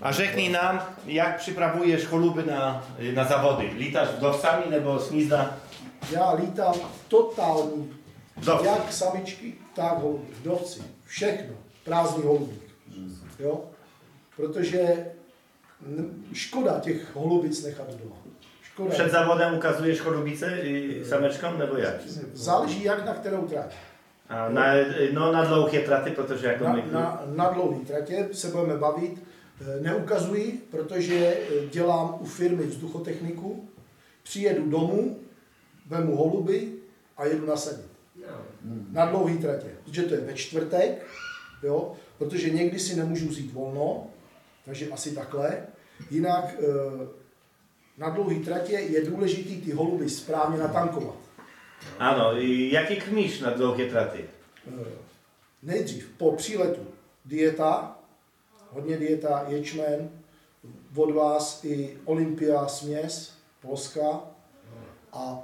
A řekni nám, jak připravuješ choluby na závody? Lítáš vdovcami nebo smízda? Já lítám totální, Vdovci. jak samičky, tak holuby, vdovci, všechno, prázdný holubík, jo? Protože škoda těch holubic nechat doma. Škoda. Před závodem ukazuješ cholubice i samečkám nebo jak? Záleží jak na kterou trať. A na dlouhé traty, protože jako Na dlouhé tratě se budeme bavit. Neukazuji, protože dělám u firmy vzduchotechniku, přijedu domů, vemu holuby a jedu nasadit. Na dlouhé tratě, protože to je ve čtvrtek, jo, protože někdy si nemůžu vzít volno, takže asi takhle. Jinak na dlouhé tratě je důležité ty holuby správně natankovat. Ano, jaký krmíš na dlouhé traty? Nejdřív po příletu dieta, hodně dieta, ječmen, od vás i Olympia směs, polská. A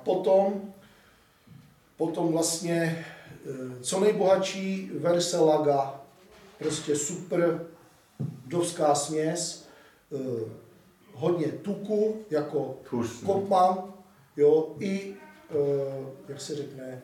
potom vlastně co nejbohatší verse laga, prostě super vdovská směs, hodně tuku, jako kopman, jo, i, jak se řekne,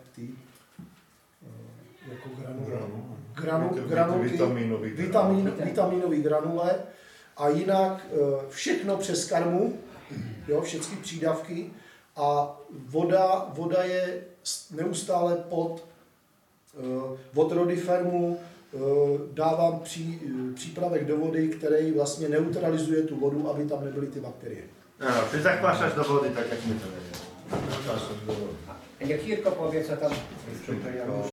jako granulky, vitaminové granule a jinak všechno přes karmu, jo, všechny přídavky a voda je neustále pod od Rodifermu dávám přípravek do vody, který vlastně neutralizuje tu vodu, aby tam nebyly ty bakterie. Ano, ty zakvášáš do vody, tak jak mi to nejde. Niech Jirko powie, co tam